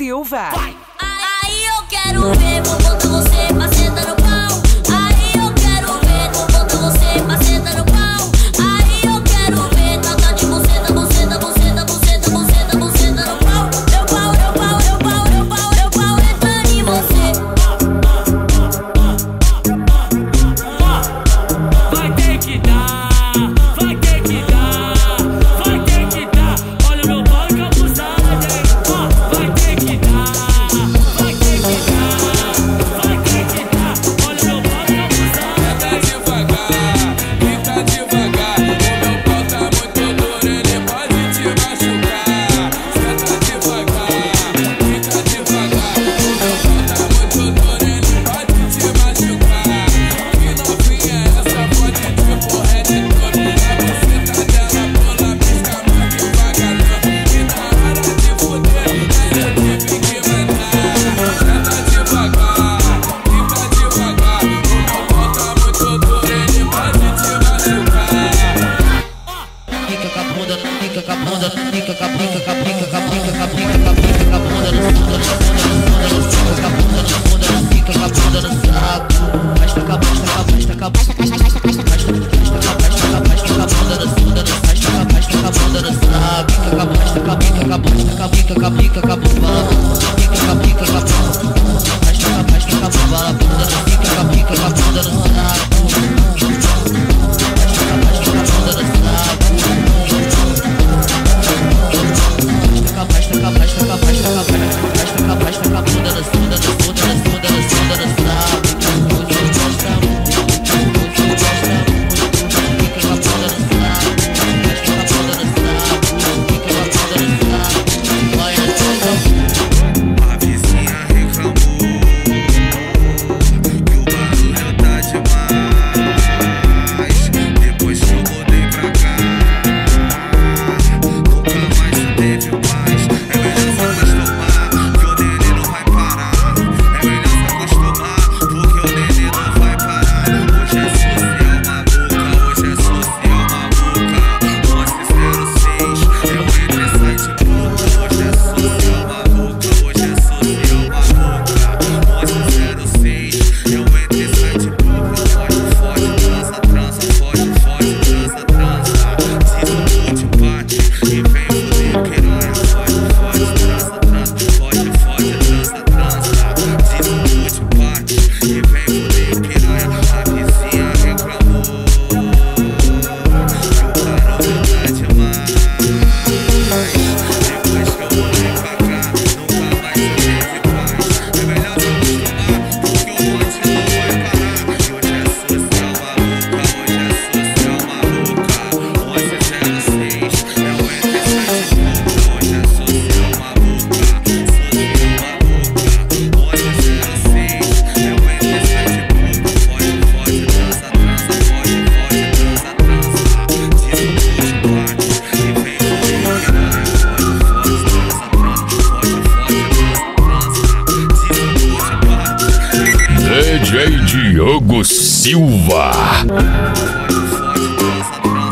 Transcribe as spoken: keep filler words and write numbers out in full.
Silva. Vai. Aí eu quero ver, vou botar você pra sentar no pau. Aí eu quero ver, vou botar você pra sentar no pau. Aí eu quero ver, tata de buceta, buceta, buceta, buceta, buceta, buceta no pau. Meu pau, meu pau, meu pau, meu pau, meu pau entrando em você. Vai ter que dar, vai ter que dar, vai ter que dar. Olha o meu pau encapuzado, hein? Vai ter que dar, vai ter que dar, vai ter que dar. Olha o meu pau encapuzado. Senta devagar, fica devagar. O meu pau tá muito duro, ele pode te machucar. Senta devagar, fica devagar. O meu pau tá muito duro, ele pode te machucar. Que novinha essa pode te porra de touro. A buceta dela pula, pisca mais devagar. E na hora de fuder, ela tive que matar. Senta devagar, fica devagar. O meu pau tá muito duro, ele pode te machucar. Fica com a bunda, fica com a bunda, fica com a pica, com a pica, com a pica, com a pica, com a pica, com a bunda no fundo, no fundo, no fundo, no fundo, com a bunda no fundo, fica com a bunda no saco. Basta com a basta, com a basta, com a basta, basta, basta, basta, basta, basta, basta, basta, com a bunda no fundo, no basta, com a basta, com a bunda no saco. Fica com a basta, com a pica, com a basta, com a pica, com a pica, com a bunda, fica com a pica, com a basta, basta, com a basta, com a bunda, fica com a pica, com a bunda no saco. A vizinha reclamou que o barulho tá demais. Depois que eu mudei pra cá, nunca mais teve paz. É melhor se acostumar, que o nenê não vai parar. É melhor se acostumar, porque o nenê não vai parar. Hoje é social maluca, hoje é social maluca. onze zero seis, eu entrei e saí de boca. Hoje é social maluca, hoje é social maluca. onze zero seis, eu entrei e saí de boca. Fode, fode, transa, transa, fode, fode, transa, transa. Desmonte, bate e vem foder piranha. Fode, fode, transa, transa, fode, fode, transa, transa. Desmonte, bate e vem foder piranha. A vizinha reclamou que o barulho tá demais. Depois que eu mudei pra cá, nunca mais teve paz. É melhor se acostumar, porque o monte não vai parar. Hoje é social maluca, hoje é social maluca. onze zero seis, eu entrei e saí de boca. Hoje é social maluca, social maluca. onze zero seis, eu entrei e saí de boca. Fode, fode, transa, transa, fode, fode, transa, transa. Desmonte, bate e vem foder piranha. Fode, fode, transa, transa, fode, fode, transa, transa. Desmonte, bate e vem D J Diogo Silva. fode, fode, transa, transa.